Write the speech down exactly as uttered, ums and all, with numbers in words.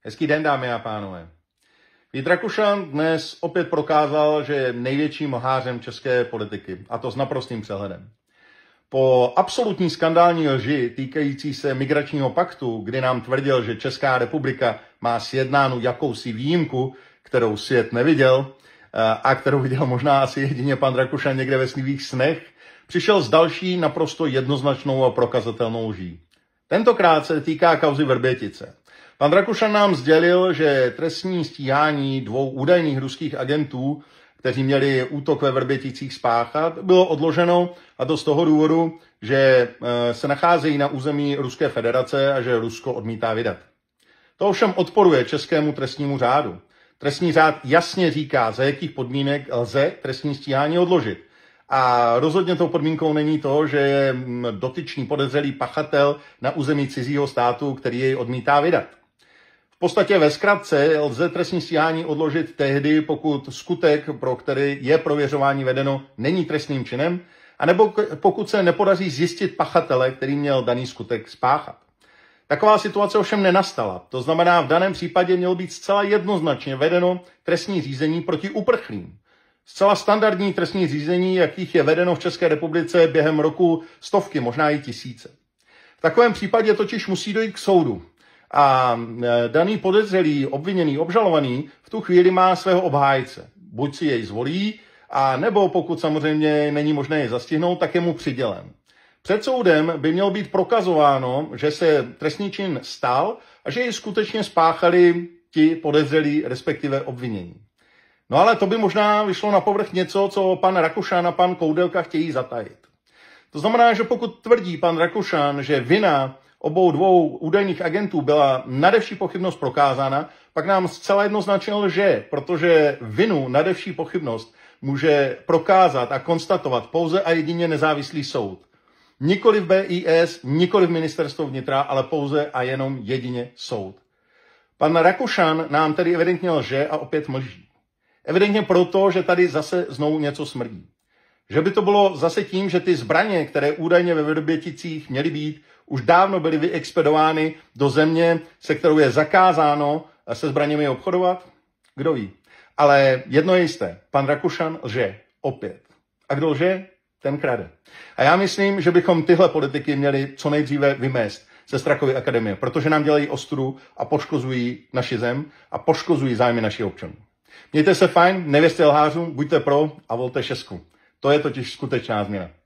Hezký den, dámy a pánové. Vít Rakušan dnes opět prokázal, že je největším lhářem české politiky, a to s naprostým přehledem. Po absolutní skandální lži týkající se migračního paktu, kdy nám tvrdil, že Česká republika má sjednánu jakousi výjimku, kterou svět neviděl a kterou viděl možná asi jedině pan Rakušan někde ve svých snech, přišel s další naprosto jednoznačnou a prokazatelnou lží. Tentokrát se týká kauzy Vrbětice. Pan Rakušan nám sdělil, že trestní stíhání dvou údajných ruských agentů, kteří měli útok ve Vrběticích spáchat, bylo odloženo, a to z toho důvodu, že se nacházejí na území Ruské federace a že Rusko odmítá vydat. To ovšem odporuje českému trestnímu řádu. Trestní řád jasně říká, za jakých podmínek lze trestní stíhání odložit. A rozhodně tou podmínkou není to, že je dotyčný podezřelý pachatel na území cizího státu, který jej odmítá vydat. V podstatě ve zkratce lze trestní stíhání odložit tehdy, pokud skutek, pro který je prověřování vedeno, není trestným činem, anebo pokud se nepodaří zjistit pachatele, který měl daný skutek spáchat. Taková situace ovšem nenastala. To znamená, v daném případě mělo být zcela jednoznačně vedeno trestní řízení proti uprchlým. Zcela standardní trestní řízení, jakých je vedeno v České republice během roku stovky, možná i tisíce. V takovém případě totiž musí dojít k soudu. A daný podezřelý, obviněný, obžalovaný v tu chvíli má svého obhájce. Buď si jej zvolí, a nebo pokud samozřejmě není možné je zastihnout, tak je mu přidělen. Před soudem by mělo být prokazováno, že se trestný čin stal a že jej skutečně spáchali ti podezřelí, respektive obvinění. No ale to by možná vyšlo na povrch něco, co pan Rakušan a pan Koudelka chtějí zatajit. To znamená, že pokud tvrdí pan Rakušan, že vina obou dvou údajných agentů byla nadevší pochybnost prokázána, pak nám zcela jednoznačně lže, protože vinu nadevší pochybnost může prokázat a konstatovat pouze a jedině nezávislý soud. Nikoliv B I S, nikoliv ministerstvo vnitra, ale pouze a jenom jedině soud. Pan Rakušan nám tedy evidentně lže a opět mlží. Evidentně proto, že tady zase znovu něco smrdí. Že by to bylo zase tím, že ty zbraně, které údajně ve Vrběticích měly být, už dávno byly vyexpedovány do země, se kterou je zakázáno se zbraněmi obchodovat? Kdo ví. Ale jedno je jisté, pan Rakušan lže opět. A kdo lže, ten krade. A já myslím, že bychom tyhle politiky měli co nejdříve vymést ze Strakovy akademie, protože nám dělají ostudu a poškozují naši zem a poškozují zájmy našich občanů. Mějte se fajn, nevěřte lhářům, buďte pro a volte šestku. To je totiž skutečná změna.